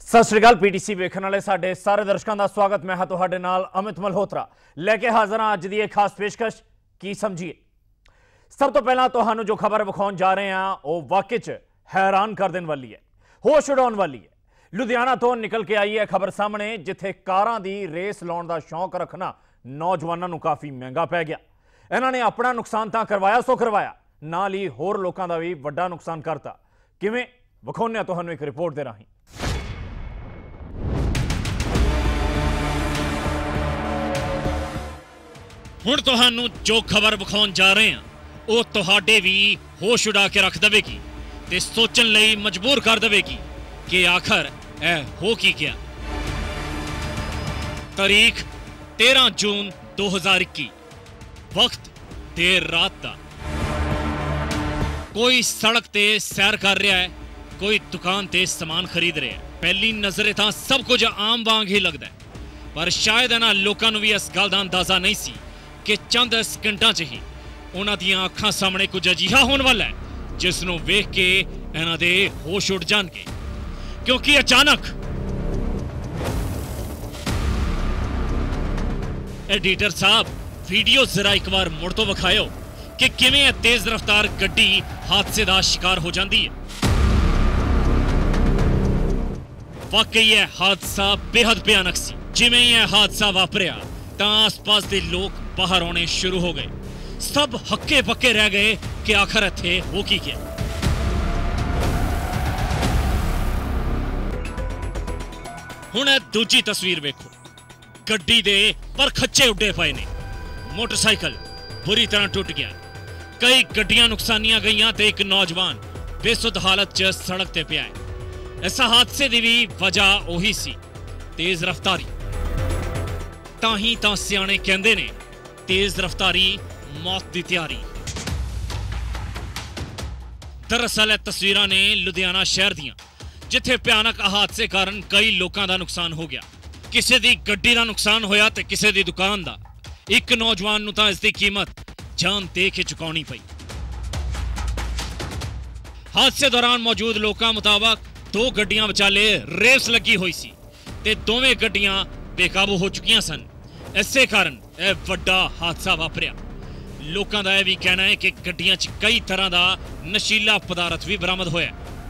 सत श्री अकाल। पीटीसी वेखण वाले साडे सारे दर्शकों का स्वागत। मैं हाँ तुहाडे नाल अमित मल्होत्रा लैके हाजिर हाँ अज दी एक खास पेशकश की समझिए। सब तो पहला तुहानू जो खबर विखाउण जा रहे हैं वो वाकई च हैरान कर देने वाली है, होश उड़ाउण वाली है। लुधियाना तो निकल के आई है खबर सामने जिथे कारां दी रेस लाउण दा शौक रखना नौजवानों नू काफ़ी महंगा पै गया। इन्हां ने अपना नुकसान तां करवाया सो करवाया, नाल ही होर लोकां दा भी वड्डा नुकसान करता। किवें विखाउणे तुहानू एक रिपोर्ट दे राहीं। हुण तुहानू जो खबर विखाउण जा रहे हैं वो तुहाडे भी होश उड़ा के रख देवेगी ते सोचण लई मजबूर कर देवेगी कि आखिर ए हो की गया। तारीख 13 जून 2021, वक्त देर रात का। कोई सड़क ते सैर कर रहा है, कोई दुकान ते सामान खरीद रहा है। पहली नजरे तां सब कुछ आम वांग ही लगता है, पर शायद इन्हां लोकां नूं भी इस गल दा अंदाजा नहीं सी कि चंद सेकंडां च ही उन्हां दीआं अखां सामने कुछ अजिहा होने वाला है जिस नूं वेख के इन्हां दे होश उड़ जाणगे। क्योंकि अचानक एडिटर साहब वीडियो जरा एक बार मुड़ तो विखाओ कि किवें तेज रफ्तार गड्डी हादसे का शिकार हो जाती है। वाकई यह हादसा बेहद भयानक सी। जिवें यह हादसा वापरिया तां आस-पास के लोग बाहर आने शुरू हो गए। सब हक्के पक्के रह गए कि आखिर इत्थे हो की गया। हुण दूजी तस्वीर वेखो, गड्डी दे पर खच्चे उड्डे पे ने। मोटरसाइकिल बुरी तरह टूट गया, कई गड्डियां नुकसानियां गईयां ते एक नौजवान बेसुध हालत च सड़क ते पिया है। इस हादसे दी भी वजह ओही सी, तेज रफ्तारी। ताही तां सियाणे कहंदे ने तेज रफ्तारी मौत दी तैयारी। दरअसल यह तस्वीरां ने लुधियाना शहर दियां जिथे भयानक हादसे कारण कई लोगों का नुकसान हो गया। किसी दी गड्डी का नुकसान होया ते किसी दी दुकान दा। एक नौजवान नूं तां इसदी कीमत जान दे के चुकाउणी पई। हादसे दौरान मौजूद लोकां मुताबक दो गड्डियां विचाले रेस लगी हुई सी ते दोवें गड्डियां बेकाबू हो चुकियां सन। इसे कारण यह वड्डा हादसा वापरिया। लोकां दा यह भी कहना है कि गड्डियां च कई तरह का नशीला पदार्थ भी बरामद होया।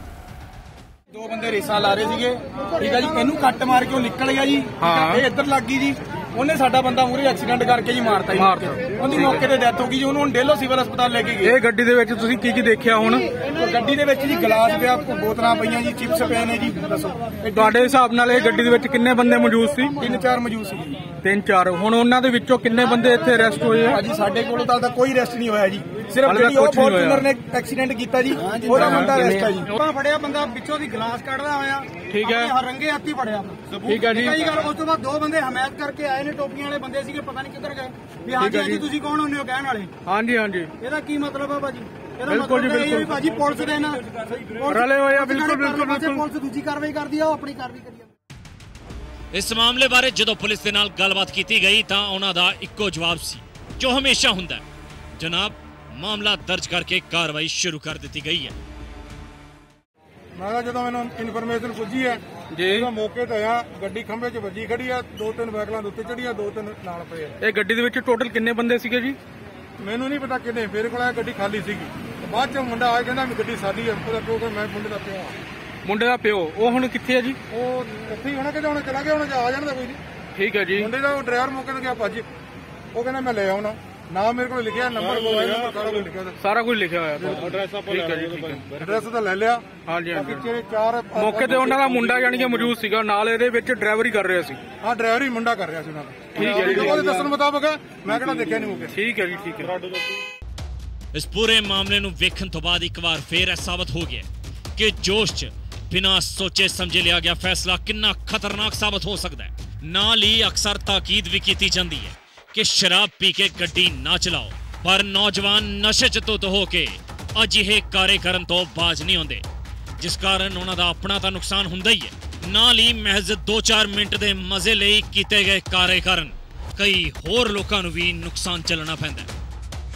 दो बंदे रेसा ला रहे थे, ठीक है जी। इनू कट मार के निकल गया जी, ये इधर लग गई जी। ਉਹਨੇ ਸਾਡਾ ਬੰਦਾ ਮੂਰੇ ਐਕਸੀਡੈਂਟ ਕਰਕੇ ਜੀ ਮਾਰਤਾ ਜੀ। ਉਹਦੀ ਮੌਕੇ ਤੇ ਡੈਥ ਹੋ ਗਈ ਜੀ। ਉਹਨੂੰ ਡੇਲੋ ਸਿਵਲ ਹਸਪਤਾਲ ਲੈ ਕੇ ਗਏ। ਇਹ ਗੱਡੀ ਦੇ ਵਿੱਚ ਤੁਸੀਂ ਕੀ ਦੇਖਿਆ? ਹੁਣ ਗੱਡੀ ਦੇ ਵਿੱਚ ਜੀ ਗਲਾਸ ਪਿਆ, ਬੋਤਲਾਂ ਪਈਆਂ ਜੀ, ਚਿਪਸ ਪਏ ਨੇ ਜੀ। ਦੱਸੋ ਤੁਹਾਡੇ ਹਿਸਾਬ ਨਾਲ ਇਹ ਗੱਡੀ ਦੇ ਵਿੱਚ ਕਿੰਨੇ ਬੰਦੇ ਮੌਜੂਦ ਸੀ? 3-4 ਮੌਜੂਦ ਸੀ ਜੀ। 3-4। ਹੁਣ ਉਹਨਾਂ ਦੇ ਵਿੱਚੋਂ ਕਿੰਨੇ ਬੰਦੇ ਇੱਥੇ ਅਰੈਸਟ ਹੋਏ ਆ? ਜੀ ਸਾਡੇ ਕੋਲੋਂ ਤਾਂ ਕੋਈ ਅਰੈਸਟ ਨਹੀਂ ਹੋਇਆ ਜੀ। ਸਿਰਫ ਜਿਹੜੀ ਉਹ ਫੋਰਚੂਨਰ ਨੇ ਐਕਸੀਡੈਂਟ ਕੀਤਾ ਜੀ ਉਹਦਾ ਬੰਦਾ ਅਰੈਸਟ ਹੈ ਜੀ। ਉਹ ਫੜਿਆ ਬੰਦਾ ਵਿੱਚੋਂ ਦੀ ਗਲਾਸ ਕੱਢਦਾ ਹੋਇਆ, ਠੀਕ ਹੈ, ਰੰਗੇ ਹੱਥੀ ਫੜਿਆ। ਠੀਕ ਹੈ ਜੀ। ਉਸ ਤੋਂ ਬਾਅਦ ਦੋ ਬੰਦੇ ਹਮਾਇਤ ਕਰਕੇ ਆਏ ਨੇ, ਟੋਪੀਆਂ ਵਾਲੇ ਬੰਦੇ ਸੀਗੇ, ਪਤਾ ਨਹੀਂ ਕਿੱਧਰ ਗਏ। ਵੀ ਹਾਂਜੀ ਹਾਂਜੀ ਤੁਸੀਂ ਕੌਣ ਹੁੰਦੇ ਹੋ ਕਹਿਣ ਵਾਲੇ? ਹਾਂਜੀ ਹਾਂਜੀ। ਇਹਦਾ ਕੀ ਮਤਲਬ ਆ ਭਾਜੀ? ਬਿਲਕੁਲ ਜੀ ਬਿਲਕੁਲ ਭਾਜੀ ਪੁਲਿਸ ਦੇ ਨਾ ਰਲੇ ਹੋਏ ਆ। ਬਿਲਕੁਲ ਬਿਲਕੁਲ। ਪੁਲਿਸ ਦੂਜੀ ਕਾਰਵਾਈ ਕਰਦੀ ਆ, ਉਹ ਆਪਣੀ ਕਾਰਵਾਈ ਕਰੀ। इस मामले बारे जो पुलिस के नाल गलबात की गई तो उन्होंने इको जवाब सी जो हमेशा हुंदा है, जनाब मामला दर्ज करके कार्रवाई शुरू कर दी गई है। मैं जो मैंने इनफॉर्मेशन पुजी है जी, मौके ते आया, गड्डी खंभे च वजी खड़ी है, 2-3 वहीकलों के उत्ते चढ़ी है, 2-3 नाल पे है। गड्डी दे विच टोटल किन्ने बंदे सीगे जी? मैनू नहीं पता किन्ने। मेरे को गड्डी खाली सीगी। बाद च मुंडा आया कहना गड्डी साडी है, क्योंकि मैं मुंडे का प्यो हाँ। मुंडे का प्यो ਉਹ ਹੁਣ ਕਿੱਥੇ ਹੈ ਜੀ? ਉਹ ਇੱਥੇ ਹੀ ਹੋਣਾ ਕਿ ਹੁਣ ਚਲਾ ਗਿਆ, ਹੁਣ ਆ ਜਾਣ ਦਾ ਕੋਈ ਨਹੀਂ। ਠੀਕ ਹੈ ਜੀ। ਮੁੰਡੇ ਦਾ ਡਰਾਈਵਰ ਮੌਕੇ ਤੇ ਗਿਆ ਭਾਜੀ, ਉਹ ਕਹਿੰਦਾ ਮੈਂ ਲੈ ਆਉਣਾ। ਨਾਮ ਮੇਰੇ ਕੋਲ ਲਿਖਿਆ, ਨੰਬਰ ਮੋਬਾਈਲ ਨੰਬਰ ਸਾਰਾ ਕੁਝ ਲਿਖਿਆ, ਸਾਰਾ ਕੁਝ ਲਿਖਿਆ ਹੋਇਆ। ਐਡਰੈਸ ਆਪਾਂ ਲੈ ਲਿਆ, ਐਡਰੈਸ ਤਾਂ ਲੈ ਲਿਆ। ਹਾਂਜੀ ਹਾਂਜੀ। ਪਿੱਛੇ 4 ਮੌਕੇ ਤੇ ਉਹਨਾਂ ਦਾ ਮੁੰਡਾ ਜਾਨੀ ਕਿ ਮੌਜੂਦ ਸੀਗਾ ਨਾਲ, ਇਹਦੇ ਵਿੱਚ ਡਰਾਈਵਰੀ ਕਰ ਰਿਹਾ ਸੀ। ਹਾਂ ਡਰਾਈਵਰ ਹੀ ਮੁੰਡਾ ਕਰ ਰਿਹਾ ਸੀ ਨਾਲ। ਠੀਕ ਹੈ ਜੀ। ਉਹਦੇ ਦੱਸਣ ਮੁਤਾਬਕ ਮੈਂ ਕਿਹੜਾ ਦੇਖਿਆ ਨਹੀਂ ਮੌਕੇ। ਠੀਕ ਹੈ ਜੀ ਠੀਕ ਹੈ। इस पूरे मामले नूं वेखण तो बाद एक बार फिर यह साबित हो गया कि जोश च बिना सोचे समझे लिया गया फैसला कितना खतरनाक साबित हो सकता है। नाल ही अक्सर ताकीद भी की जाती है कि शराब पी के गड्डी ना चलाओ, पर नौजवान नशे च धुत हो के अजिहे कार्य करन तो बाज नहीं आते, जिस कारण उन्हां दा अपना तो नुकसान हुंदा ही है। नाल ही महज 2-4 मिनट के मजे लई कीते गए कार्य कारण कई होर लोकां नूं भी नुकसान झल्लना पैंदा है।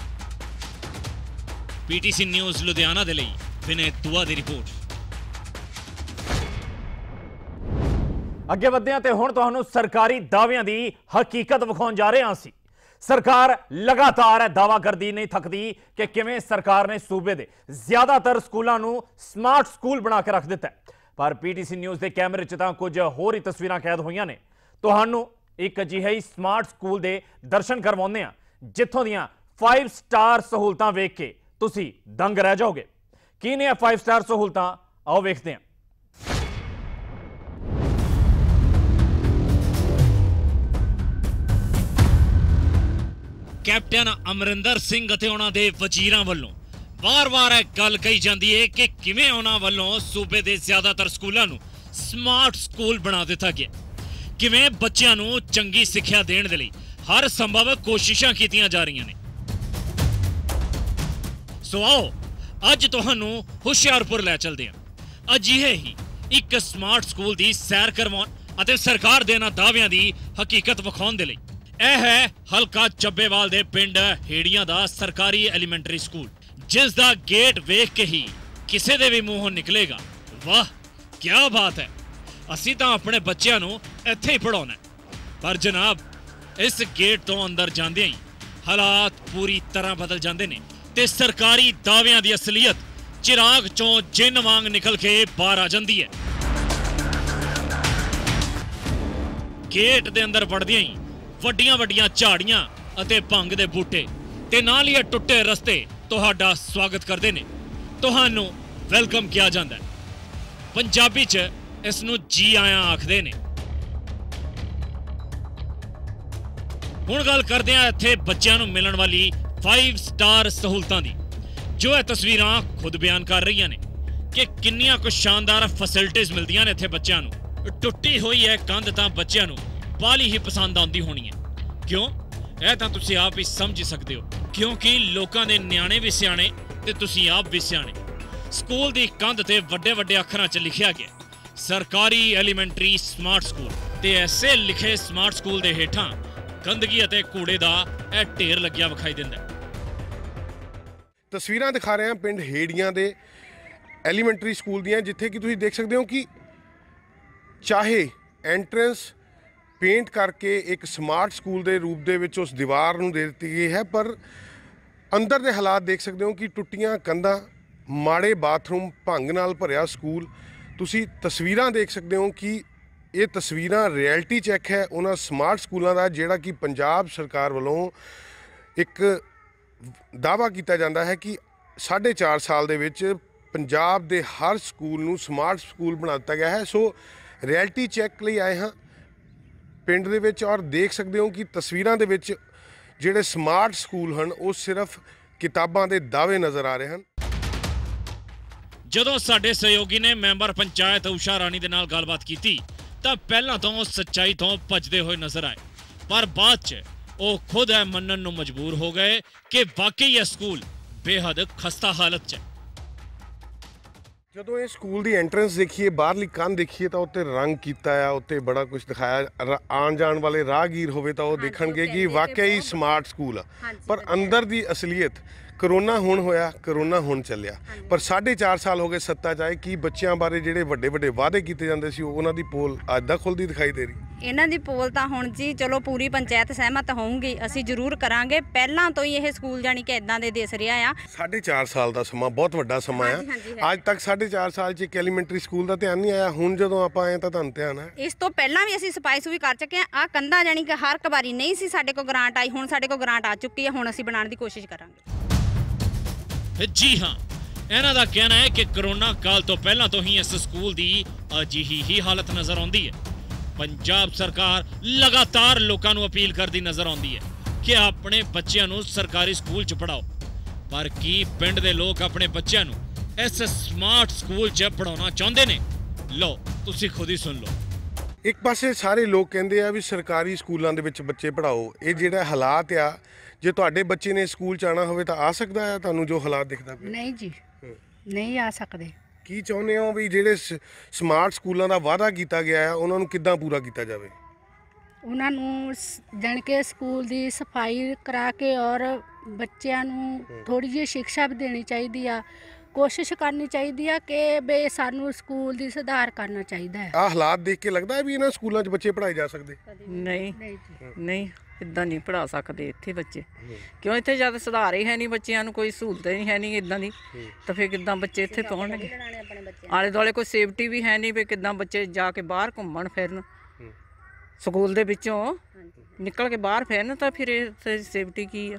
पीटीसी न्यूज़ लुधियाना दे लई विनय दुआ दी रिपोर्ट। ਅੱਗੇ ਵਧਦੇ ਹਾਂ ਤੇ ਹੁਣ ਤੁਹਾਨੂੰ ਸਰਕਾਰੀ ਦਾਅਵਿਆਂ ਦੀ ਹਕੀਕਤ ਵਿਖਾਉਣ ਜਾ ਰਹੇ ਹਾਂ ਅਸੀਂ। ਸਰਕਾਰ ਲਗਾਤਾਰ ਇਹ ਦਾਅਵਾ ਕਰਦੀ ਨਹੀਂ ਥੱਕਦੀ ਕਿ ਕਿਵੇਂ ਸਰਕਾਰ ਨੇ ਸੂਬੇ ਦੇ ਜ਼ਿਆਦਾਤਰ ਸਕੂਲਾਂ ਨੂੰ ਸਮਾਰਟ ਸਕੂਲ ਬਣਾ ਕੇ ਰੱਖ ਦਿੱਤਾ ਹੈ। ਪਰ ਪੀਟੀਸੀ ਨਿਊਜ਼ ਦੇ ਕੈਮਰੇ 'ਚ ਤਾਂ ਕੁਝ ਹੋਰ ਹੀ ਤਸਵੀਰਾਂ ਕੈਦ ਹੋਈਆਂ ਨੇ। ਤੁਹਾਨੂੰ ਇੱਕ ਅਜਿਹੇ ਹੀ ਸਮਾਰਟ ਸਕੂਲ ਦੇ ਦਰਸ਼ਨ ਕਰਵਾਉਂਦੇ ਹਾਂ ਜਿੱਥੋਂ ਦੀਆਂ 5 ਸਟਾਰ ਸਹੂਲਤਾਂ ਵੇਖ ਕੇ ਤੁਸੀਂ ਦੰਗ ਰਹਿ ਜਾਓਗੇ। ਕੀ ਨੇ ਇਹ 5 ਸਟਾਰ ਸਹੂਲਤਾਂ, ਆਓ ਵੇਖਦੇ ਹਾਂ। ਕੈਪਟਨ ਅਮਰਿੰਦਰ ਸਿੰਘ ਅਤੇ ਉਹਨਾਂ ਦੇ ਵਜ਼ੀਰਾਂ ਵੱਲੋਂ ਵਾਰ-ਵਾਰ ਇਹ ਗੱਲ ਕਹੀ ਜਾਂਦੀ ਹੈ ਕਿ ਕਿਵੇਂ ਉਹਨਾਂ ਵੱਲੋਂ ਸੂਬੇ ਦੇ ਜ਼ਿਆਦਾਤਰ ਸਕੂਲਾਂ ਨੂੰ ਸਮਾਰਟ ਸਕੂਲ ਬਣਾ ਦਿੱਤਾ ਗਿਆ, ਕਿਵੇਂ ਬੱਚਿਆਂ ਨੂੰ ਚੰਗੀ ਸਿੱਖਿਆ ਦੇਣ ਦੇ ਲਈ ਹਰ ਸੰਭਵ ਕੋਸ਼ਿਸ਼ਾਂ ਕੀਤੀਆਂ ਜਾ ਰਹੀਆਂ ਨੇ। ਸੋ ਆਓ ਅੱਜ ਤੁਹਾਨੂੰ ਹੁਸ਼ਿਆਰਪੁਰ ਲੈ ਚਲਦੇ ਹਾਂ, ਅਜਿਹੇ ਹੀ ਇੱਕ ਸਮਾਰਟ ਸਕੂਲ ਦੀ ਸੈਰ ਕਰਵਾਉਣ ਅਤੇ ਸਰਕਾਰ ਦੇ ਇਹਨਾਂ ਦਾਅਵਿਆਂ ਦੀ ਹਕੀਕਤ ਵਿਖਾਉਣ ਦੇ ਲਈ। ਇਹ ਹੈ ਹਲਕਾ ਚੱਬੇਵਾਲ ਦੇ ਪਿੰਡ ਹੇੜੀਆਂ ਦਾ ਸਰਕਾਰੀ ਐਲੀਮੈਂਟਰੀ ਸਕੂਲ, ਜਿਸ ਦਾ ਗੇਟ ਵੇਖ ਕੇ ਹੀ ਕਿਸੇ ਦੇ ਵੀ ਮੂੰਹੋਂ ਨਿਕਲੇਗਾ, ਵਾਹ ਕੀ ਬਾਤ ਹੈ, ਅਸੀਂ ਤਾਂ ਆਪਣੇ ਬੱਚਿਆਂ ਨੂੰ ਇੱਥੇ ਹੀ ਪੜਾਉਣਾ। ਪਰ ਜਨਾਬ, ਇਸ ਗੇਟ ਤੋਂ ਅੰਦਰ ਜਾਂਦਿਆਂ ਹੀ ਹਾਲਾਤ ਪੂਰੀ ਤਰ੍ਹਾਂ ਬਦਲ ਜਾਂਦੇ ਨੇ ਤੇ ਸਰਕਾਰੀ ਦਾਅਵਿਆਂ ਦੀ ਅਸਲੀਅਤ ਚਿਰਾਗ ਚੋਂ ਜਿੰਨ ਵਾਂਗ ਨਿਕਲ ਕੇ ਬਾਹਰ ਆ ਜਾਂਦੀ ਹੈ। ਗੇਟ ਦੇ ਅੰਦਰ ਵੜਦਿਆਂ ਹੀ ਵੱਡੀਆਂ-ਵੱਡੀਆਂ ਝਾੜੀਆਂ ਅਤੇ ਭੰਗ ਦੇ ਬੂਟੇ ਤੇ ਨਾਲ ਹੀ ਟੁੱਟੇ ਰਸਤੇ ਤੁਹਾਡਾ ਸਵਾਗਤ ਕਰਦੇ ਨੇ, ਤੁਹਾਨੂੰ ਵੈਲਕਮ ਕਿਹਾ ਜਾਂਦਾ ਹੈ। ਪੰਜਾਬੀ 'ਚ ਇਸ ਨੂੰ ਜੀ ਆਇਆਂ ਆਖਦੇ ਨੇ। ਹੁਣ ਗੱਲ ਕਰਦੇ ਹਾਂ ਇੱਥੇ ਬੱਚਿਆਂ ਨੂੰ ਮਿਲਣ ਵਾਲੀ 5 ਸਟਾਰ ਸਹੂਲਤਾਂ ਦੀ, ਜੋ ਇਹ ਤਸਵੀਰਾਂ ਖੁਦ ਬਿਆਨ ਕਰ ਰਹੀਆਂ ਨੇ ਕਿ ਕਿੰਨੀਆਂ ਕੁ ਸ਼ਾਨਦਾਰ ਫੈਸਿਲਿਟੀਆਂ ਮਿਲਦੀਆਂ ਨੇ ਇੱਥੇ ਬੱਚਿਆਂ ਨੂੰ। ਟੁੱਟੀ ਹੋਈ ਹੈ ਕੰਧ ਤਾਂ ਬੱਚਿਆਂ ਨੂੰ ਬਾਲੀ ਹੀ ਪਸੰਦ ਆਉਂਦੀ ਹੋਣੀ ਹੈ। ਕਿਉਂ? ਇਹ ਤਾਂ ਤੁਸੀਂ ਆਪ ਹੀ ਸਮਝ ਸਕਦੇ ਹੋ, ਕਿਉਂਕਿ ਲੋਕਾਂ ਦੇ ਨਿਆਣੇ ਵੀ ਸਿਆਣੇ ਤੇ ਤੁਸੀਂ ਆਪ ਵੀ ਸਿਆਣੇ। ਸਕੂਲ ਦੀ ਕੰਧ ਤੇ ਵੱਡੇ-ਵੱਡੇ ਅੱਖਰਾਂ 'ਚ ਲਿਖਿਆ ਗਿਆ ਸਰਕਾਰੀ ਐਲੀਮੈਂਟਰੀ ਸਮਾਰਟ ਸਕੂਲ, ਤੇ ਐਸੇ ਲਿਖੇ ਸਮਾਰਟ ਸਕੂਲ ਦੇ ਹੇਠਾਂ ਗੰਦਗੀ ਅਤੇ ਕੂੜੇ ਦਾ ਇਹ ਢੇਰ ਲੱਗਿਆ ਵਿਖਾਈ ਦਿੰਦਾ। ਤਸਵੀਰਾਂ ਦਿਖਾ ਰਹੇ ਹਾਂ ਪਿੰਡ ਹੇੜੀਆਂ ਦੇ ਐਲੀਮੈਂਟਰੀ ਸਕੂਲ ਦੀਆਂ, ਜਿੱਥੇ ਕਿ ਤੁਸੀਂ ਦੇਖ ਸਕਦੇ ਹੋ ਕਿ ਚਾਹੇ ਐਂਟਰੈਂਸ ਪੇਂਟ ਕਰਕੇ ਇੱਕ ਸਮਾਰਟ ਸਕੂਲ ਦੇ ਰੂਪ ਦੇ ਵਿੱਚ ਉਸ ਦੀਵਾਰ ਨੂੰ ਦੇ ਦਿੱਤੀ ਗਈ ਹੈ, ਪਰ ਅੰਦਰ ਦੇ ਹਾਲਾਤ ਦੇਖ ਸਕਦੇ ਹੋ ਕਿ ਟੁੱਟੀਆਂ ਕੰਧਾਂ, ਮਾੜੇ ਬਾਥਰੂਮ, ਭੰਗ ਨਾਲ ਭਰਿਆ ਸਕੂਲ। ਤੁਸੀਂ ਤਸਵੀਰਾਂ ਦੇਖ ਸਕਦੇ ਹੋ ਕਿ ਇਹ ਤਸਵੀਰਾਂ ਰਿਐਲਿਟੀ ਚੈੱਕ ਹੈ ਉਹਨਾਂ ਸਮਾਰਟ ਸਕੂਲਾਂ ਦਾ, ਜਿਹੜਾ ਕਿ ਪੰਜਾਬ ਸਰਕਾਰ ਵੱਲੋਂ ਇੱਕ ਦਾਅਵਾ ਕੀਤਾ ਜਾਂਦਾ ਹੈ ਕਿ 4.5 ਸਾਲ ਦੇ ਵਿੱਚ ਪੰਜਾਬ ਦੇ ਹਰ ਸਕੂਲ ਨੂੰ ਸਮਾਰਟ ਸਕੂਲ ਬਣਾ ਦਿੱਤਾ ਗਿਆ ਹੈ। ਸੋ ਰਿਐਲਿਟੀ ਚੈੱਕ ਲਈ ਆਏ ਹਾਂ ਪਿੰਡ ਦੇ ਵਿੱਚ, ਔਰ ਦੇਖ ਸਕਦੇ ਹੋ ਕਿ ਤਸਵੀਰਾਂ ਦੇ ਵਿੱਚ ਜਿਹੜੇ ਸਮਾਰਟ ਸਕੂਲ ਹਨ ਉਹ ਸਿਰਫ ਕਿਤਾਬਾਂ ਦੇ ਦਾਅਵੇ ਨਜ਼ਰ ਆ ਰਹੇ ਹਨ। ਜਦੋਂ ਸਾਡੇ ਸਹਿਯੋਗੀ ਨੇ ਮੈਂਬਰ ਪੰਚਾਇਤ ਊਸ਼ਾ ਰਾਣੀ ਦੇ ਨਾਲ ਗੱਲਬਾਤ ਕੀਤੀ ਤਾਂ ਪਹਿਲਾਂ ਤੋਂ ਸੱਚਾਈ ਤੋਂ ਭੱਜਦੇ ਹੋਏ ਨਜ਼ਰ ਆਏ, ਪਰ ਬਾਅਦ 'ਚ ਉਹ ਖੁਦ ਇਹ ਮੰਨਣ ਨੂੰ ਮਜਬੂਰ ਹੋ ਗਏ ਕਿ ਵਾਕਈ ਇਹ ਸਕੂਲ ਬੇਹੱਦ ਖਸਤਾ ਹਾਲਤ 'ਚ। ਜਦੋਂ ਇਹ ਸਕੂਲ ਦੀ ਐਂਟਰੈਂਸ ਦੇਖੀਏ, ਬਾਹਰਲੀ ਕੰਧ ਦੇਖੀਏ ਤਾਂ ਉੱਤੇ ਰੰਗ ਕੀਤਾ ਆ, ਉੱਤੇ ਬੜਾ ਕੁਝ ਦਿਖਾਇਆ। ਆਉਣ ਜਾਣ ਵਾਲੇ ਰਾਹਗੀਰ ਹੋਵੇ ਤਾਂ ਉਹ ਦੇਖਣਗੇ ਕਿ ਵਾਕਈ ਸਮਾਰਟ ਸਕੂਲ ਆ, ਪਰ ਅੰਦਰ ਦੀ ਅਸਲੀਅਤ ਕਰੋਨਾ ਹੁਣ ਹੋਇਆ, ਕਰੋਨਾ ਹੁਣ ਚੱਲਿਆ, ਪਰ 4.5 ਸਾਲ ਹੋ ਗਏ ਸੱਤਾ 'ਚ ਆਏ। ਕੀ ਬੱਚਿਆਂ ਬਾਰੇ ਜਿਹੜੇ ਵੱਡੇ ਵਾਅਦੇ ਕੀਤੇ ਜਾਂਦੇ ਸੀ ਉਹਨਾਂ ਦੀ ਪੋਲ ਅੱਜ ਦਾ ਖੁੱਲਦੀ ਦਿਖਾਈ ਦੇ ਰਹੀ? ਇਹਨਾਂ ਦੀ ਪੋਲ ਤਾਂ ਹੁਣ ਜੀ ਚਲੋ ਪੂਰੀ ਪੰਚਾਇਤ ਸਹਿਮਤ ਹੋਊਗੀ, ਅਸੀਂ ਜ਼ਰੂਰ ਕਰਾਂਗੇ। ਪਹਿਲਾਂ ਤੋਂ ਹੀ ਇਹ ਸਕੂਲ ਜਾਨੀ ਕਿ ਇਦਾਂ ਦੇ ਦਿਸ ਰਿਹਾ ਆ। 4.5 ਸਾਲ ਦਾ ਸਮਾਂ ਬਹੁਤ ਵੱਡਾ ਸਮਾਂ ਆ। ਅੱਜ ਤੱਕ 4.5 ਸਾਲ 'ਚ ਇੱਕ ਐਲੀਮੈਂਟਰੀ ਸਕੂਲ ਦਾ ਧਿਆਨ ਨਹੀਂ ਆਇਆ, ਹੁਣ ਜਦੋਂ ਆਪਾਂ ਆਏ ਤਾਂ ਤੁਹਾਨੂੰ ਧਿਆਨ ਹੈ। ਇਸ ਤੋਂ ਪਹਿਲਾਂ ਵੀ ਅਸੀਂ ਸਫਾਈ ਵੀ ਕਰ ਚੁੱਕੇ ਆ। ਕੰਧਾਂ ਜਾਨੀ ਕਿ ਹਰ ਇੱਕ ਵਾਰੀ ਨਹੀਂ ਸੀ ਸਾਡੇ ਕੋਲ ਗ੍ਰਾਂਟ ਆਈ, ਹੁਣ ਸਾਡੇ ਕੋਲ ਗ੍ਰਾਂਟ ਆ ਚੁੱਕੀ ਹੈ, ਹੁਣ ਅਸੀਂ ਬਣਾਉਣ ਦੀ ਕੋਸ਼ਿਸ਼ ਕਰਾਂਗੇ। ਜੀ ਹਾਂ, ਇਹਨਾਂ ਦਾ ਕਹਿਣਾ ਹੈ ਕਿ ਕਰੋਨਾ ਕਾਲ ਤੋਂ ਪਹਿਲਾਂ ਤੋਂ ਹੀ ਇਸ ਸਕੂਲ ਦੀ ਅਜਿਹੀ ਹੀ ਹਾਲਤ ਨਜ਼ਰ ਆਉਂਦੀ ਹੈ। ਪੰਜਾਬ ਸਰਕਾਰ ਲਗਾਤਾਰ ਲੋਕਾਂ ਨੂੰ ਅਪੀਲ ਕਰਦੀ ਨਜ਼ਰ ਆਉਂਦੀ ਹੈ ਕਿ ਆਪਣੇ ਬੱਚਿਆਂ ਨੂੰ ਸਰਕਾਰੀ ਸਕੂਲ 'ਚ ਪੜਾਓ, ਪਰ ਕੀ ਪਿੰਡ ਦੇ ਲੋਕ ਆਪਣੇ ਬੱਚਿਆਂ ਨੂੰ ਇਸ ਸਮਾਰਟ ਸਕੂਲ 'ਚ ਪੜਾਉਣਾ ਚਾਹੁੰਦੇ ਨੇ? ਲਓ ਤੁਸੀਂ ਖੁਦ ਹੀ ਸੁਣ ਲਓ। ਇੱਕ ਪਾਸੇ ਸਾਰੇ ਲੋਕ ਕਹਿੰਦੇ ਆ ਵੀ ਸਰਕਾਰੀ ਸਕੂਲਾਂ ਦੇ ਵਿੱਚ ਬੱਚੇ ਪੜਾਓ। ਇਹ ਜਿਹੜਾ ਹਾਲਾਤ ਆ, ਜੇ ਤੁਹਾਡੇ ਬੱਚੇ ਨੇ ਸਕੂਲ 'ਚ ਆਉਣਾ ਹੋਵੇ ਤਾਂ ਆ ਸਕਦਾ ਹੈ? ਤੁਹਾਨੂੰ ਜੋ ਹਾਲਾਤ ਦਿਖਦਾ ਪਿਆ? ਨਹੀਂ ਜੀ, ਨਹੀਂ ਆ ਸਕਦੇ। ਕੀ ਚਾਹੁੰਦੇ ਹੋ ਵੀ ਜਿਹੜੇ ਸਮਾਰਟ ਸਕੂਲਾਂ ਦਾ ਵਾਅਦਾ ਕੀਤਾ ਗਿਆ ਹੈ ਉਹਨਾਂ ਨੂੰ ਕਿੱਦਾਂ ਪੂਰਾ ਕੀਤਾ ਜਾਵੇ? ਉਹਨਾਂ ਨੂੰ ਜਾਣੀ ਕਿ ਸਕੂਲ ਦੀ ਸਫਾਈ ਕਰਾ ਕੇ ਔਰ ਬੱਚਿਆਂ ਨੂੰ ਥੋੜੀ ਜਿਹੀ ਸਿੱਖਿਆ ਵੀ ਦੇਣੀ ਚਾਹੀਦੀ ਆ। ਕੋਸ਼ਿਸ਼ ਕਰਨੀ ਚਾਹੀਦੀ ਆ ਕਿ ਬਈ ਸਾਨੂੰ ਸਕੂਲ ਦੀ ਸੁਧਾਰ ਕਰਨਾ ਚਾਹੀਦਾ ਹੈ। ਆ ਹਾਲਾਤ ਦੇਖ ਕੇ ਲੱਗਦਾ ਵੀ ਇਹਨਾਂ ਸਕੂਲਾਂ 'ਚ ਬੱਚੇ ਪੜ੍ਹਾਏ ਜਾ ਸਕਦੇ? ਨਹੀਂ ਇਦਾਂ ਨਹੀਂ ਪੜ੍ਹਾ ਸਕਦੇ ਇੱਥੇ ਬੱਚੇ, ਕਿਉਂ ਇੱਥੇ ਜਦ ਸੁਧਾਰ ਹੀ ਹੈ ਨਹੀਂ, ਬੱਚਿਆਂ ਨੂੰ ਕੋਈ ਸਹੂਲਤ ਹੀ ਹੈ ਨਹੀਂ ਇਦਾਂ ਦੀ, ਤਾਂ ਫਿਰ ਕਿੱਦਾਂ ਬੱਚੇ ਇੱਥੇ ਪਹੁੰਚਣਗੇ? ਆਲੇ ਦੁਆਲੇ ਕੋਈ ਸੇਫਟੀ ਵੀ ਹੈ ਨਹੀਂ, ਵੀ ਕਿੱਦਾਂ ਬੱਚੇ ਜਾ ਕੇ ਬਾਹਰ ਘੁੰਮਣ ਫਿਰਨ, ਸਕੂਲ ਦੇ ਵਿੱਚੋਂ ਨਿਕਲ ਕੇ ਬਾਹਰ ਫਿਰਨ, ਤਾਂ ਫਿਰ ਇੱਥੇ ਸੇਫਟੀ ਕੀ ਆ?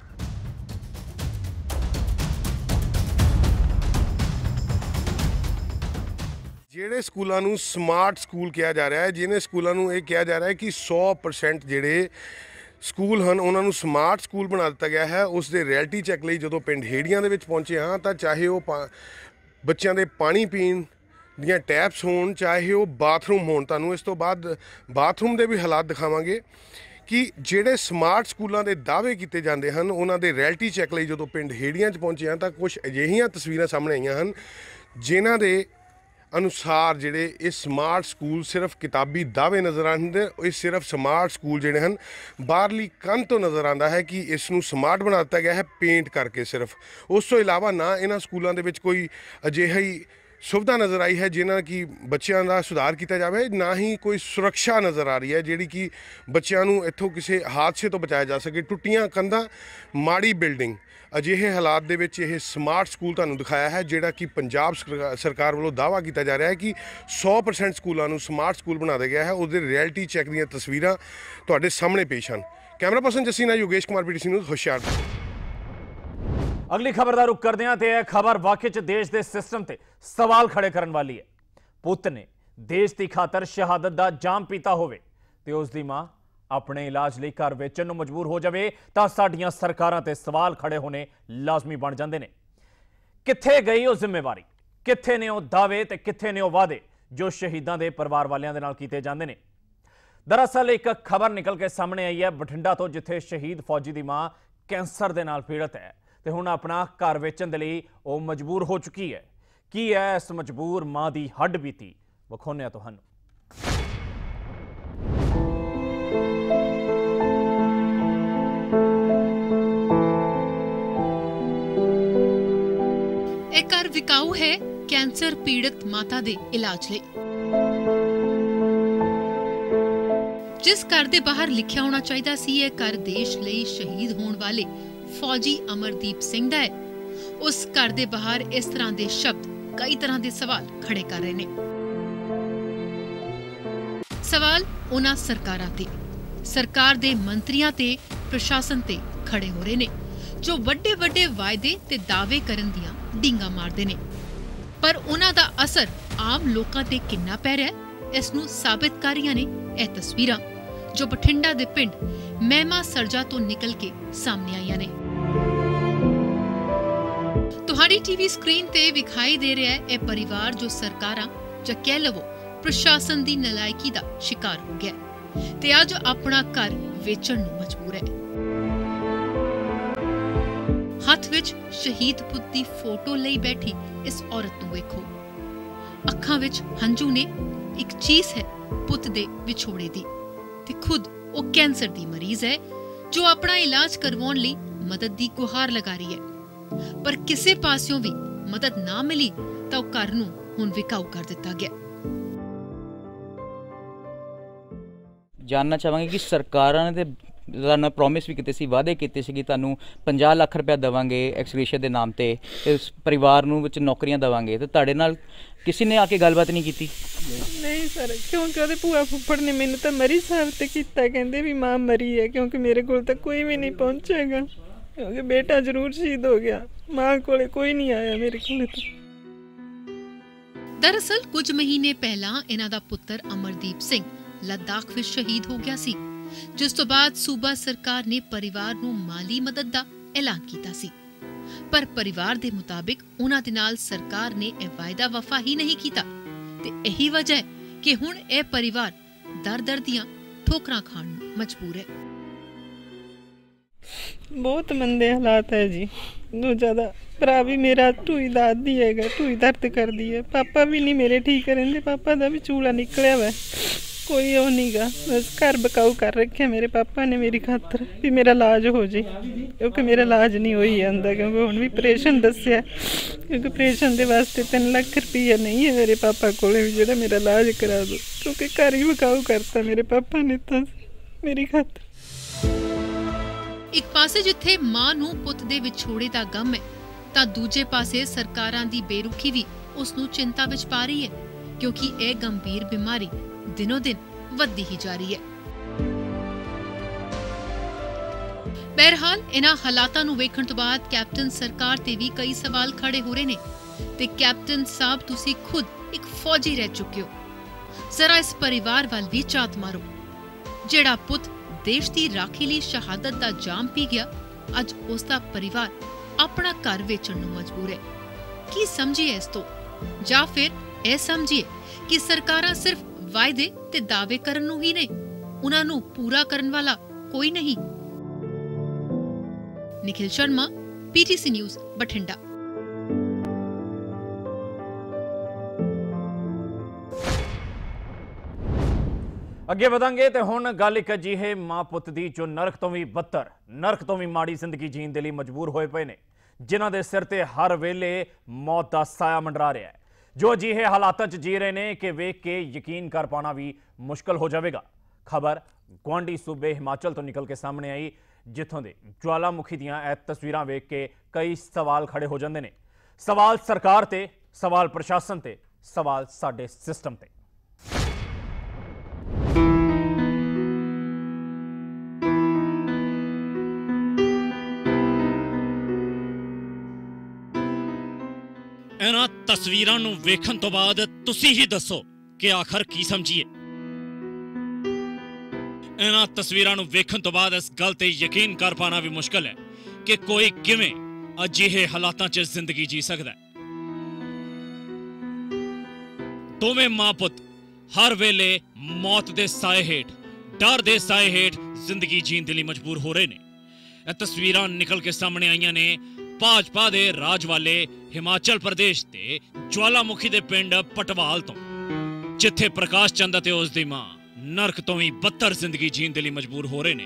ਜਿਹੜੇ ਸਕੂਲਾਂ ਨੂੰ ਸਮਾਰਟ ਸਕੂਲ ਕਿਹਾ ਜਾ ਰਿਹਾ ਹੈ, ਜਿਹਨੇ ਸਕੂਲਾਂ ਨੂੰ ਇਹ ਕਿਹਾ ਜਾ ਰਿਹਾ ਹੈ ਕਿ 100% ਜਿਹੜੇ ਸਕੂਲ ਹਨ ਉਹਨਾਂ ਨੂੰ ਸਮਾਰਟ ਸਕੂਲ ਬਣਾ ਦਿੱਤਾ ਗਿਆ ਹੈ, ਉਸ ਦੇ ਰਿਐਲਿਟੀ ਚੈੱਕ ਲਈ ਜਦੋਂ ਪਿੰਡ ਹੇੜੀਆਂ ਦੇ ਵਿੱਚ ਪਹੁੰਚੇ ਹਾਂ ਤਾਂ ਚਾਹੇ ਉਹ ਬੱਚਿਆਂ ਦੇ ਪਾਣੀ ਪੀਣ ਦੀਆਂ ਟੈਪਸ ਹੋਣ, ਚਾਹੇ ਉਹ ਬਾਥਰੂਮ ਹੋਣ, ਤੁਹਾਨੂੰ ਇਸ ਤੋਂ ਬਾਅਦ ਬਾਥਰੂਮ ਦੇ ਵੀ ਹਾਲਾਤ ਦਿਖਾਵਾਂਗੇ ਕਿ ਜਿਹੜੇ ਸਮਾਰਟ ਸਕੂਲਾਂ ਦੇ ਦਾਅਵੇ ਕੀਤੇ ਜਾਂਦੇ ਹਨ ਉਹਨਾਂ ਦੇ ਰਿਐਲਿਟੀ ਚੈੱਕ ਲਈ ਜਦੋਂ ਪਿੰਡ ਹੇੜੀਆਂ 'ਚ ਪਹੁੰਚੇ ਹਾਂ ਤਾਂ ਕੁਝ ਅਜਿਹੀਆਂ ਤਸਵੀਰਾਂ ਸਾਹਮਣੇ ਆਈਆਂ ਹਨ ਜਿਨ੍ਹਾਂ ਦੇ ਅਨੁਸਾਰ ਜਿਹੜੇ ਇਹ ਸਮਾਰਟ ਸਕੂਲ ਸਿਰਫ ਕਿਤਾਬੀ ਦਾਅਵੇ ਨਜ਼ਰ ਆਉਂਦੇ, ਇਹ ਸਿਰਫ ਸਮਾਰਟ ਸਕੂਲ ਜਿਹੜੇ ਹਨ ਬਾਹਰਲੀ ਕੰਧ ਤੋਂ ਨਜ਼ਰ ਆਉਂਦਾ ਹੈ ਕਿ ਇਸ ਨੂੰ ਸਮਾਰਟ ਬਣਾ ਦਿੱਤਾ ਗਿਆ ਹੈ ਪੇਂਟ ਕਰਕੇ ਸਿਰਫ। ਉਸ ਤੋਂ ਇਲਾਵਾ ਨਾ ਇਹਨਾਂ ਸਕੂਲਾਂ ਦੇ ਵਿੱਚ ਕੋਈ ਅਜਿਹੀ ਸੁਵਿਧਾ ਨਜ਼ਰ ਆਈ ਹੈ ਜਿਨ੍ਹਾਂ ਕਿ ਬੱਚਿਆਂ ਦਾ ਸੁਧਾਰ ਕੀਤਾ ਜਾਵੇ, ਨਾ ਹੀ ਕੋਈ ਸੁਰੱਖਿਆ ਨਜ਼ਰ ਆ ਰਹੀ ਹੈ ਜਿਹੜੀ ਕਿ ਬੱਚਿਆਂ ਨੂੰ ਇੱਥੋਂ ਕਿਸੇ ਹਾਦਸੇ ਤੋਂ ਬਚਾਇਆ ਜਾ ਸਕੇ। ਟੁੱਟੀਆਂ ਕੰਧਾਂ, ਮਾੜੀ ਬਿਲਡਿੰਗ, ਅਜਿਹੇ ਹਾਲਾਤ ਦੇ ਵਿੱਚ ਇਹ ਸਮਾਰਟ ਸਕੂਲ ਤੁਹਾਨੂੰ ਦਿਖਾਇਆ ਹੈ ਜਿਹੜਾ ਕਿ ਪੰਜਾਬ ਸਰਕਾਰ ਵੱਲੋਂ ਦਾਅਵਾ ਕੀਤਾ ਜਾ ਰਿਹਾ ਹੈ ਕਿ 100% ਸਕੂਲਾਂ ਨੂੰ ਸਮਾਰਟ ਸਕੂਲ ਬਣਾ ਦਿੱਤਾ ਗਿਆ ਹੈ। ਉਹਦੇ ਰਿਐਲਿਟੀ ਚੈੱਕ ਦੀਆਂ ਤਸਵੀਰਾਂ ਤੁਹਾਡੇ ਸਾਹਮਣੇ ਪੇਸ਼ ਹਨ। ਕੈਮਰਾ ਪਰਸਨ ਜੱਸੀ ਨਾਲ ਯੋਗੇਸ਼ ਕੁਮਾਰ, PTC ਨਿਊਜ਼, ਹੁਸ਼ਿਆਰਪੁਰ। ਅਗਲੀ ਖਬਰ ਦਾ ਰੁਖ ਕਰਦੇ ਹਾਂ ਤੇ ਇਹ ਖਬਰ ਵਾਕਈ 'ਚ ਦੇਸ਼ ਦੇ ਸਿਸਟਮ ਤੇ ਸਵਾਲ ਖੜੇ ਕਰਨ ਵਾਲੀ ਹੈ। ਪੁੱਤ ਨੇ ਦੇਸ਼ ਦੀ ਖਾਤਰ ਸ਼ਹਾਦਤ ਦਾ ਜਾਮ ਪੀਤਾ ਹੋਵੇ ਤੇ ਉਸ ਦੀ ਮਾਂ ਆਪਣੇ ਇਲਾਜ ਲਈ ਘਰ ਵੇਚਣ ਨੂੰ ਮਜਬੂਰ ਹੋ ਜਾਵੇ ਤਾਂ ਸਾਡੀਆਂ ਸਰਕਾਰਾਂ ਤੇ ਸਵਾਲ ਖੜੇ ਹੋਣੇ ਲਾਜ਼ਮੀ ਬਣ ਜਾਂਦੇ ਨੇ। ਕਿੱਥੇ ਗਈ ਉਹ ਜ਼ਿੰਮੇਵਾਰੀ, ਕਿੱਥੇ ਨੇ ਉਹ ਦਾਅਵੇ ਤੇ ਕਿੱਥੇ ਨੇ ਉਹ ਵਾਅਦੇ ਜੋ ਸ਼ਹੀਦਾਂ ਦੇ ਪਰਿਵਾਰ ਵਾਲਿਆਂ ਦੇ ਨਾਲ ਕੀਤੇ ਜਾਂਦੇ ਨੇ। ਦਰਅਸਲ ਇੱਕ ਖਬਰ ਨਿਕਲ ਕੇ ਸਾਹਮਣੇ ਆਈ ਹੈ ਬਠਿੰਡਾ ਤੋਂ, ਜਿੱਥੇ ਸ਼ਹੀਦ ਫੌਜੀ ਦੀ ਮਾਂ ਕੈਂਸਰ ਦੇ ਨਾਲ ਪੀੜਤ ਹੈ ਤੇ ਹੁਣ ਆਪਣਾ ਘਰ ਵੇਚਣ ਦੇ ਲਈ ਉਹ ਮਜਬੂਰ ਹੋ ਚੁੱਕੀ ਹੈ। ਕੀ ਹੈ ਇਸ ਮਜਬੂਰ ਮਾਂ ਦੀ ਹੱਡ ਬੀਤੀ, ਵਿਖਾਉਂਦੇ ਹਾਂ ਤੁਹਾਨੂੰ। ਇਹ ਘਰ ਵਿਕਾਊ ਹੈ ਕੈਂਸਰ ਪੀੜਤ ਮਾਤਾ ਦੇ ਇਲਾਜ ਲਈ। ਜਿਸ ਘਰ ਦੇ ਬਾਹਰ ਲਿਖਿਆ ਹੋਣਾ ਚਾਹੀਦਾ ਸੀ ਇਹ ਘਰ ਦੇਸ਼ ਲਈ ਸ਼ਹੀਦ ਹੋਣ ਵਾਲੇ ਫੌਜੀ ਅਮਰਦੀਪ ਸਿੰਘ ਦਾ ਹੈ, ਉਸ ਘਰ ਦੇ ਬਾਹਰ ਇਸ ਤਰ੍ਹਾਂ ਦੇ ਸ਼ਬਦ ਕਈ ਤਰ੍ਹਾਂ ਦੇ ਸਵਾਲ ਖੜੇ ਕਰ ਰਹੇ ਨੇ। ਸਵਾਲ ਉਹਨਾਂ ਸਰਕਾਰਾਂ ਤੇ, ਸਰਕਾਰ ਦੇ ਮੰਤਰੀਆਂ ਤੇ, ਪ੍ਰਸ਼ਾਸਨ ਤੇ ਖੜੇ ਹੋ ਰਹੇ ਨੇ ਜੋ ਵੱਡੇ ਵੱਡੇ ਵਾਅਦੇ ਤੇ ਦਾਅਵੇ ਕਰਨ ਦੀਆਂ ਡੀਂਗਾਂ ਮਾਰਦੇ ਨੇ, ਪਰ ਉਹਨਾਂ ਦਾ ਅਸਰ ਆਮ ਲੋਕਾਂ ਤੇ ਕਿੰਨਾ ਪੈ ਰਿਹਾ ਹੈ ਇਸ ਨੂੰ ਸਾਬਿਤ ਕਰ ਰਹੀਆਂ ਨੇ ਇਹ ਤਸਵੀਰਾਂ ਜੋ ਬਠਿੰਡਾ ਦੇ ਪਿੰਡ ਮਹਿਮਾ ਸਰਜਾ ਤੋਂ ਨਿਕਲ ਕੇ ਸਾਹਮਣੇ ਆਈਆਂ ਨੇ। ਤੁਹਾਡੀ ਟੀਵੀ ਸਕਰੀਨ ਤੇ ਵਿਖਾਈ ਦੇ ਰਿਹਾ ਹੈ ਇਹ ਪਰਿਵਾਰ ਜੋ ਸਰਕਾਰਾਂ ਜਾਂ ਕਹਿ ਲਵੋ ਪ੍ਰਸ਼ਾਸਨ ਦੀ ਨਲਾਇਕੀ ਦਾ ਸ਼ਿਕਾਰ ਹੋ ਗਿਆ ਤੇ ਅੱਜ ਆਪਣਾ ਘਰ ਵੇਚਣ ਨੂੰ ਮਜਬੂਰ ਹੈ। ਹੱਥ ਵਿੱਚ ਸ਼ਹੀਦ ਪੁੱਤ ਦੀ ਫੋਟੋ ਲਈ ਬੈਠੀ ਇਸ ਔਰਤ ਨੂੰ ਵੇਖੋ, ਅੱਖਾਂ ਵਿੱਚ ਹੰਝੂ ਨੇ। ਇੱਕ ਚੀਜ਼ ਹੈ ਪੁੱਤ ਦੇ ਵਿਛੋੜੇ ਦੀ ਤੇ ਖੁਦ ਉਹ ਕੈਂਸਰ ਦੀ ਮਰੀਜ਼ ਹੈ ਜੋ ਆਪਣਾ ਇਲਾਜ ਕਰਵਾਉਣ ਲਈ ਮਦਦ ਦੀ ਗੁਹਾਰ ਲਗਾ ਰਹੀ ਹੈ, ਪਰ ਕਿਸੇ ਪਾਸਿਓਂ ਵੀ ਮਦਦ ਨਾ ਮਿਲੀ ਤਾਂ ਉਹ ਘਰ ਨੂੰ ਹੁਣ ਵਿਕਾਊ ਕਰ ਦਿੱਤਾ ਗਿਆ। ਜਾਣਨਾ ਚਾਹਾਂਗੇ ਕਿ ਸਰਕਾਰਾਂ ਨੇ ਤੇ ਤੁਹਾਨੂੰ ਪ੍ਰੋਮਿਸ ਵੀ ਕੀਤੇ ਸੀ, ਵਾਅਦੇ ਕੀਤੇ ਸੀ ਕਿ ਤੁਹਾਨੂੰ 50 ਲੱਖ ਰੁਪਏ ਦੇਵਾਂਗੇ ਐਕਸਗ੍ਰੇਸ਼ੀਆ ਦੇ ਨਾਮ ਤੇ, ਇਸ ਪਰਿਵਾਰ ਨੂੰ ਵਿੱਚ ਨੌਕਰੀਆਂ ਦੇਵਾਂਗੇ, ਤੇ ਤੁਹਾਡੇ ਨਾਲ ਕਿਸੇ ਨੇ ਆ ਕੇ ਗੱਲਬਾਤ ਨਹੀਂ ਕੀਤੀ? ਨਹੀਂ ਸਰ, ਕਿਉਂਕਿ ਉਹਦੇ ਭੂਆ ਫੁੱਫੜ ਨੇ ਮੈਨੂੰ ਤਾਂ ਮਰੀ ਸਾਹਿਬ ਤੇ ਕੀਤਾ, ਕਹਿੰਦੇ ਵੀ ਮਾਂ ਮਰੀ ਹੈ, ਕਿਉਂਕਿ ਮੇਰੇ ਕੋਲ ਤਾਂ ਕੋਈ ਵੀ ਨਹੀਂ ਪਹੁੰਚੇਗਾ, ਕਿਉਂਕਿ ਬੇਟਾ ਜ਼ਰੂਰ ਸ਼ਹੀਦ ਹੋ ਗਿਆ, ਮਾਂ ਕੋਲੇ ਕੋਈ ਨਹੀਂ ਆਇਆ ਮੇਰੇ ਕੋਲੇ। ਦਰਅਸਲ ਕੁਝ ਮਹੀਨੇ ਪਹਿਲਾਂ ਇਹਨਾਂ ਦਾ ਪੁੱਤਰ ਅਮਰਦੀਪ ਸਿੰਘ ਲੱਦਾਖ ਵਿੱਚ ਸ਼ਹੀਦ ਹੋ ਗਿਆ ਸੀ, ਜਿਸ ਤੋਂ ਬਾਅਦ ਸੂਬਾ ਸਰਕਾਰ ਨੇ ਪਰਿਵਾਰ ਨੂੰ ਮਾਲੀ ਮਦਦ ਦਾ ਐਲਾਨ ਕੀਤਾ ਸੀ, ਪਰ ਪਰਿਵਾਰ ਦੇ ਮੁਤਾਬਿਕ ਉਹਨਾਂ ਦੇ ਨਾਲ ਸਰਕਾਰ ਨੇ ਇਹ ਵਾਅਦਾ ਵਫਾ ਹੀ ਨਹੀਂ ਕੀਤਾ ਤੇ ਇਹੀ ਵਜ੍ਹਾ ਹੈ ਕਿ ਹੁਣ ਇਹ ਪਰਿਵਾਰ ਦਰ-ਦਰ ਦੀਆਂ ਠੋਕਰਾਂ ਖਾਣ ਨੂੰ ਮਜਬੂਰ ਹੈ। ਬਹੁਤ ਮੰਦੇ ਹਾਲਾਤ ਹੈ ਜੀ। ਬਹੁਤ ਜ਼ਿਆਦਾ। ਭਰਾ ਵੀ ਮੇਰਾ ਢੂਈ ਦਾ ਆਦੀ ਹੈਗਾ, ਢੂਈ ਦਰਦ ਕਰਦੀ ਹੈ। ਪਾਪਾ ਵੀ ਨਹੀਂ ਮੇਰੇ ਠੀਕ ਰਹਿੰਦੇ, ਪਾਪਾ ਦਾ ਵੀ ਚੂਲਾ ਨਿਕਲਿਆ ਵਾ, कोई वो नहीं गा, बस घर बकाऊ कर रखे मेरे पापा ने मेरी खातर भी मेरा इलाज हो जाए, क्योंकि मेरा इलाज नहीं हो ही आंदा, क्योंकि हुण भी ऑपरेशन दस्सिया, क्योंकि ऑपरेशन के वास्ते 3 लाख रुपया नहीं है मेरे पापा को भी जो मेरा इलाज करा दो, क्योंकि घर ही बकाऊ करता मेरे पापा ने तो मेरी खातर। ਇੱਕ ਪਾਸੇ ਜਿੱਥੇ ਮਾਂ ਨੂੰ ਪੁੱਤ ਦੇ ਵਿਛੋੜੇ ਦਾ ਗਮ ਹੈ ਤਾਂ ਦੂਜੇ ਪਾਸੇ ਸਰਕਾਰਾਂ ਦੀ ਬੇਰੁਖੀ ਵੀ ਉਸ ਨੂੰ ਚਿੰਤਾ ਵਿੱਚ ਪਾ ਰਹੀ ਹੈ, ਕਿਉਂਕਿ ਇਹ ਗੰਭੀਰ ਬਿਮਾਰੀ ਦਿਨੋ ਦਿਨ ਵੱਧਦੀ ਹੀ ਜਾ ਰਹੀ ਹੈ। ਬਹਰਹਾਲ ਇਹਨਾਂ ਹਾਲਾਤਾਂ ਨੂੰ ਵੇਖਣ ਤੋਂ ਬਾਅਦ ਕੈਪਟਨ ਸਰਕਾਰ ਤੇ ਵੀ ਕਈ ਸਵਾਲ ਖੜੇ ਹੋ ਰਹੇ ਨੇ ਤੇ ਕੈਪਟਨ ਸਾਹਿਬ ਤੁਸੀਂ ਖੁਦ ਇੱਕ ਫੌਜੀ ਰਹਿ ਚੁੱਕੇ ਹੋ, ਜ਼ਰਾ ਇਸ ਪਰਿਵਾਰ ਵੱਲ ਵੀ ਝਾਤ ਮਾਰੋ ਜਿਹੜਾ ਪੁੱਤ ਦੇਸ਼ ਦੀ ਰਾਖੀ ਲਈ ਸ਼ਹਾਦਤ ਦਾ ਜਾਮ ਪੀ ਗਿਆ, ਅੱਜ ਉਸ ਦਾ ਪਰਿਵਾਰ ਆਪਣਾ ਘਰ ਵੇਚਣ ਨੂੰ ਮਜਬੂਰ ਹੈ। ਕੀ ਸਮਝੀਏ ਇਸ ਤੋਂ, ਜਾਂ ਫਿਰ ਇਹ ਸਮਝੀਏ ਕਿ ਸਰਕਾਰਾਂ ਸਿਰਫ ਵਾਅਦੇ ਤੇ ਦਾਅਵੇ ਕਰਨ ਨੂੰ ਹੀ ਨੇ, ਉਹਨਾਂ ਨੂੰ ਪੂਰਾ ਕਰਨ ਵਾਲਾ ਕੋਈ ਨਹੀਂ। Nikhil Sharma, PTC news, Bathinda. ਅੱਗੇ ਵਧਾਂਗੇ ਤੇ ਹੁਣ ਗੱਲ ਇੱਕ ਅਜਿਹੇ ਮਾਂ ਪੁੱਤ ਦੀ ਜੋ ਨਰਕ ਤੋਂ ਵੀ ਬੱਤਰ, ਨਰਕ ਤੋਂ ਵੀ ਮਾੜੀ ਜ਼ਿੰਦਗੀ ਜੀਣ ਦੇ ਲਈ ਮਜਬੂਰ ਹੋਏ ਪਏ ਨੇ, ਜਿਨ੍ਹਾਂ ਦੇ ਸਿਰ ਤੇ ਹਰ ਵੇਲੇ ਮੌਤ ਦਾ ਸਾਇਆ ਮੰਡਰਾ ਰਿਹਾ ਹੈ, ਜੋ ਅਜਿਹੇ ਹਾਲਾਤਾਂ 'ਚ ਜੀ ਰਹੇ ਨੇ ਕਿ ਵੇਖ ਕੇ ਯਕੀਨ ਕਰ ਪਾਉਣਾ ਵੀ ਮੁਸ਼ਕਲ ਹੋ ਜਾਵੇਗਾ। ਖਬਰ ਗੁਆਂਢੀ ਸੂਬੇ ਹਿਮਾਚਲ ਤੋਂ ਨਿਕਲ ਕੇ ਸਾਹਮਣੇ ਆਈ, ਜਿੱਥੋਂ ਦੇ ਜਵਾਲਾਮੁਖੀ ਦੀਆਂ ਇਹ ਤਸਵੀਰਾਂ ਵੇਖ ਕੇ ਕਈ ਸਵਾਲ ਖੜੇ ਹੋ ਜਾਂਦੇ ਨੇ। ਸਵਾਲ ਸਰਕਾਰ ਤੇ, ਸਵਾਲ ਪ੍ਰਸ਼ਾਸਨ ਤੇ, ਸਵਾਲ ਸਾਡੇ ਸਿਸਟਮ ਤੇ। ਇਹਨਾਂ ਤਸਵੀਰਾਂ ਨੂੰ ਵੇਖਣ ਤੋਂ ਬਾਅਦ ਤੁਸੀਂ ਹੀ ਦੱਸੋ ਕਿ ਆਖਰ ਕੀ ਸਮਝੀਏ। ਇਹਨਾਂ ਤਸਵੀਰਾਂ ਨੂੰ ਵੇਖਣ ਤੋਂ ਬਾਅਦ ਇਸ ਗੱਲ ਤੇ ਯਕੀਨ ਕਰ ਪਾਉਣਾ ਵੀ ਮੁਸ਼ਕਲ ਹੈ ਕਿ ਕੋਈ ਕਿਵੇਂ ਅਜਿਹੇ ਹਾਲਾਤਾਂ 'ਚ ਜ਼ਿੰਦਗੀ ਜੀ ਸਕਦਾ ਹੈ। ਦੋਵੇਂ ਮਾਂ ਪੁੱਤ ਹਰ ਵੇਲੇ ਮੌਤ ਦੇ ਸਾਏ ਹੇਠ, ਡਰ ਦੇ ਸਾਏ ਹੇਠ ਜ਼ਿੰਦਗੀ ਜੀਣ ਦੇ ਲਈ ਮਜਬੂਰ ਹੋ ਰਹੇ ਨੇ। ਇਹ ਤਸਵੀਰਾਂ ਨਿਕਲ ਕੇ ਸਾਹਮਣੇ ਆਈਆਂ ਨੇ ਭਾਜਪਾ ਦੇ ਰਾਜ ਵਾਲੇ ਹਿਮਾਚਲ ਪ੍ਰਦੇਸ਼ ਦੇ ਜਵਾਲਾਮੁਖੀ ਦੇ ਪਿੰਡ ਪਟਵਾਲ ਤੋਂ, ਜਿੱਥੇ ਪ੍ਰਕਾਸ਼ ਚੰਦ ਅਤੇ ਉਸ ਦੀ ਮਾਂ ਨਰਕ ਤੋਂ ਵੀ ਬੱਤਰ ਜ਼ਿੰਦਗੀ ਜੀਣ ਦੇ ਲਈ ਮਜਬੂਰ ਹੋ ਰਹੇ ਨੇ।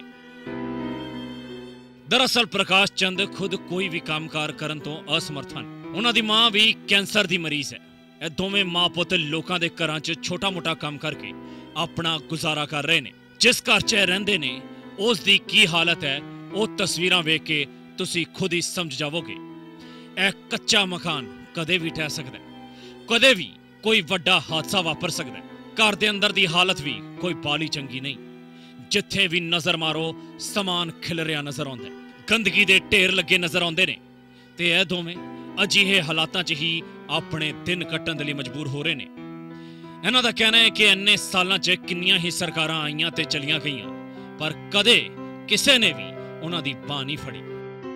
ਦਰਅਸਲ ਪ੍ਰਕਾਸ਼ ਚੰਦ ਖੁਦ ਕੋਈ ਵੀ ਕੰਮਕਾਰ ਕਰਨ ਤੋਂ ਅਸਮਰਥ ਹਨ। ਉਹਨਾਂ ਦੀ ਮਾਂ ਵੀ ਕੈਂਸਰ ਦੀ ਮਰੀਜ਼ ਹੈ। ਇਹ ਦੋਵੇਂ ਮਾਂ ਪੁੱਤ ਲੋਕਾਂ ਦੇ ਘਰਾਂ 'ਚ ਛੋਟਾ-ਮੋਟਾ ਕੰਮ ਕਰਕੇ ਆਪਣਾ ਗੁਜ਼ਾਰਾ ਕਰ ਰਹੇ ਨੇ। ਜਿਸ ਘਰ 'ਚ ਰਹਿੰਦੇ ਨੇ ਉਸ ਦੀ ਕੀ ਹਾਲਤ ਹੈ, ਉਹ ਤਸਵੀਰਾਂ ਵੇਖ ਕੇ ਤੁਸੀਂ ਖੁਦ ਹੀ ਸਮਝ ਜਾਵੋਗੇ। ਇਹ ਕੱਚਾ ਮਕਾਨ ਕਦੇ ਵੀ ਢਹਿ ਸਕਦਾ ਹੈ, ਕਦੇ ਵੀ ਕੋਈ ਵੱਡਾ ਹਾਦਸਾ ਵਾਪਰ ਸਕਦਾ ਹੈ। ਘਰ ਦੇ ਅੰਦਰ ਦੀ ਹਾਲਤ ਵੀ ਕੋਈ ਬਾਲੀ ਚੰਗੀ ਨਹੀਂ। ਜਿੱਥੇ ਵੀ ਨਜ਼ਰ ਮਾਰੋ ਸਮਾਨ ਖਿਲਰਿਆ ਨਜ਼ਰ ਆਉਂਦਾ ਹੈ, ਗੰਦਗੀ ਦੇ ਢੇਰ ਲੱਗੇ ਨਜ਼ਰ ਆਉਂਦੇ ਨੇ ਤੇ ਇਹ ਦੋਵੇਂ ਅਜਿਹੇ ਹਾਲਾਤਾਂ 'ਚ ਹੀ ਆਪਣੇ ਦਿਨ ਕੱਟਣ ਦੇ ਲਈ ਮਜਬੂਰ ਹੋ ਰਹੇ ਨੇ। ਇਹਨਾਂ ਦਾ ਕਹਿਣਾ ਹੈ ਕਿ ਇੰਨੇ ਸਾਲਾਂ 'ਚ ਕਿੰਨੀਆਂ ਹੀ ਸਰਕਾਰਾਂ ਆਈਆਂ ਤੇ ਚਲੀਆਂ ਗਈਆਂ, ਪਰ ਕਦੇ ਕਿਸੇ ਨੇ ਵੀ ਉਹਨਾਂ ਦੀ ਬਾਂਹ ਨਹੀਂ ਫੜੀ।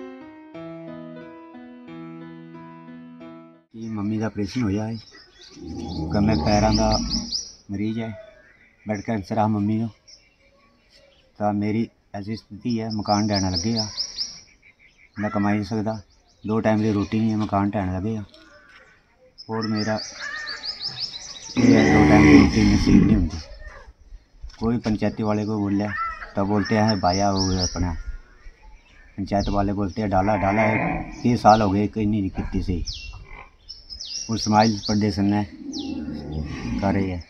ਮੰਮੀ ਦਾ ਆਪਰੇਸ਼ਨ ਹੋਇਆ ਹੈ, ਕਮੇ ਪੈਰਾਂ ਦਾ ਮਰੀਜ਼ ਹੈ, ਬਲੱਡ ਕੈਂਸਰ ਆ ਮੰਮੀ ਨੂੰ, ਤਾਂ ਮੇਰੀ ਐਸੀ ਸਥਿਤੀ ਹੈ ਮਕਾਨ ਢਹਿਣ ਲੱਗੇ ਆ, ਮੈਂ ਕਮਾ ਨਹੀਂ ਸਕਦਾ, 2 ਟਾਈਮ ਦੀ ਰੋਟੀ ਨਹੀਂ ਹੈ, ਮਕਾਨ ਢਹਿਣ ਲੱਗੇ ਆ, और मेरा ये 2 टाइम की रोटी नसीब नहीं होती। कोई पंचायती वाले को बोल तो बोलते हैं बाया हो गया, अपना पंचायत वाले बोलते हैं डाला डाला है, 30 साल हो गए कहीं नहीं कितनी से, और समाज प्रदर्शन ने कर रही है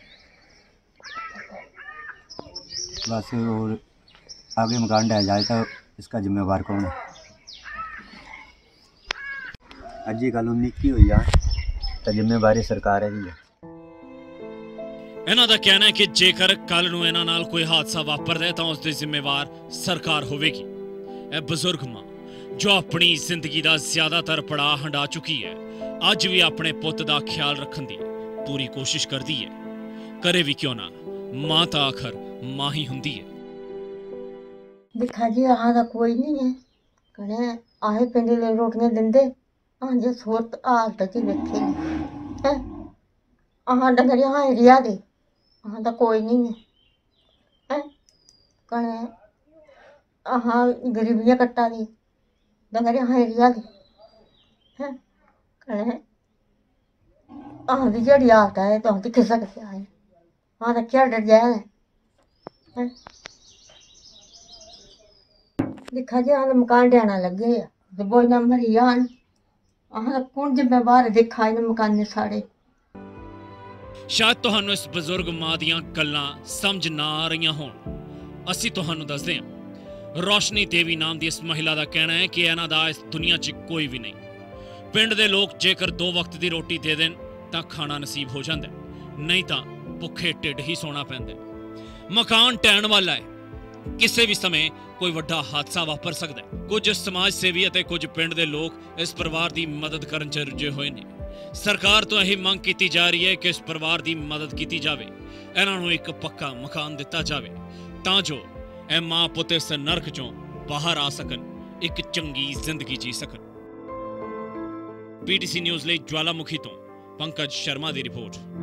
बस। और आगे मकान ढह जाए तो इसका जिम्मेवार कौन है? अजी गल 19 हुई है तो जिम्मेवारी सरकार है जी। ਇਹਨਾਂ ਦਾ ਕਹਿਣਾ ਹੈ ਕਿ ਜੇਕਰ ਕੱਲ ਨੂੰ ਇਹਨਾਂ ਨਾਲ ਕੋਈ ਹਾਦਸਾ ਵਾਪਰਦਾ ਹੈ ਤਾਂ ਉਸ ਦੀ ਜ਼ਿੰਮੇਵਾਰ ਸਰਕਾਰ ਹੋਵੇਗੀ। ਇਹ ਬਜ਼ੁਰਗ ਮਾਂ ਜੋ ਆਪਣੀ ਜ਼ਿੰਦਗੀ ਦਾ ਜ਼ਿਆਦਾਤਰ ਪੜਾਅ ਹੰਡਾ ਚੁੱਕੀ ਹੈ, ਅੱਜ ਵੀ ਆਪਣੇ ਪੁੱਤ ਦਾ ਖਿਆਲ ਰੱਖਣ ਦੀ ਪੂਰੀ ਕੋਸ਼ਿਸ਼ ਕਰਦੀ ਹੈ। ਕਰੇ ਵੀ ਕਿਉਂ ਨਾ, ਮਾਂ ਤਾਂ ਆਖਰ ਮਾਂ ਹੀ ਹੁੰਦੀ ਹੈ। दिखा जी अहाँ का कोई नहीं है, कहे आहे पिंड ले रोटियां दिंदे, हाँ जे सूरत हालत च बैठे हैं, अहाँ डंगर हाँ रिया दे, अहाँ का कोई नहीं है, कहे अहाँ गरीबियाँ कट्टा दी, डंगर हाँ रिया दे, कहे अहाँ की जड़ी हालत है तो अहाँ किस सकते आए, हाँ तो क्या डर जाए ਹੈਂ। दिखा जी आह मकान डैना लगे दबोई ना मरी जान आह कौन जिम्मेवार देखा इन मकाने साढ़े। शायद ਤੁਹਾਨੂੰ ਇਸ ਬਜ਼ੁਰਗ ਮਾਂ ਦੀਆਂ ਗੱਲਾਂ ਸਮਝ ਨਾ ਆ ਰਹੀਆਂ ਹੋਣ, ਅਸੀਂ ਤੁਹਾਨੂੰ ਦੱਸਦੇ ਹਾਂ। ਰੋਸ਼ਨੀ ਦੇਵੀ ਨਾਮ ਦੀ ਇਸ ਮਹਿਲਾ ਦਾ ਕਹਿਣਾ ਹੈ ਕਿ ਇਹਨਾਂ ਦਾ ਇਸ ਦੁਨੀਆ 'ਚ ਕੋਈ ਵੀ ਨਹੀਂ। ਪਿੰਡ ਦੇ ਲੋਕ ਜੇਕਰ 2 ਵਕਤ ਦੀ ਰੋਟੀ ਦੇ ਦੇਣ ਤਾਂ ਖਾਣਾ ਨਸੀਬ ਹੋ ਜਾਂਦਾ, ਨਹੀਂ ਤਾਂ ਭੁੱਖੇ ਢਿੱਡ ਹੀ ਸੌਣਾ ਪੈਂਦਾ। ਮਕਾਨ ਢਹਿਣ ਵਾਲਾ ਹੈ, ਕਿਸੇ ਵੀ ਸਮੇਂ ਕੋਈ ਵੱਡਾ ਹਾਦਸਾ ਵਾਪਰ ਸਕਦਾ ਹੈ। ਕੁਝ ਸਮਾਜ ਸੇਵੀ ਅਤੇ ਕੁਝ ਪਿੰਡ ਦੇ ਲੋਕ ਇਸ ਪਰਿਵਾਰ ਦੀ ਮਦਦ ਕਰਨ 'ਚ ਰੁੱਝੇ ਹੋਏ ਨੇ। ਸਰਕਾਰ ਤੋਂ ਇਹ ਮੰਗ ਕੀਤੀ ਜਾ ਰਹੀ ਹੈ ਕਿ ਇਸ ਪਰਿਵਾਰ ਦੀ ਮਦਦ ਕੀਤੀ ਜਾਵੇ, ਇਹਨਾਂ ਨੂੰ ਇੱਕ ਪੱਕਾ ਮਕਾਨ ਦਿੱਤਾ ਜਾਵੇ ਤਾਂ ਜੋ ਇਹ ਮਾਂ ਪੁੱਤ ਇਸ ਨਰਕ 'ਚੋਂ ਬਾਹਰ ਆ ਸਕਣ, ਇੱਕ ਚੰਗੀ ਜ਼ਿੰਦਗੀ ਜੀ ਸਕਣ। PTC ਨਿਊਜ਼ ਲਈ ਜਵਾਲਾਮੁਖੀ ਤੋਂ ਪੰਕਜ ਸ਼ਰਮਾ ਦੀ ਰਿਪੋਰਟ।